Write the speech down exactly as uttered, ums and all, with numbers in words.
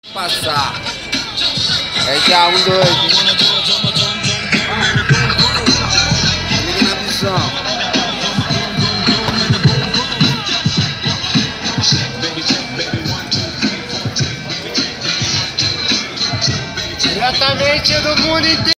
Passar. É já um, dois. Liga na visão. Diretamente do mundo inteiro.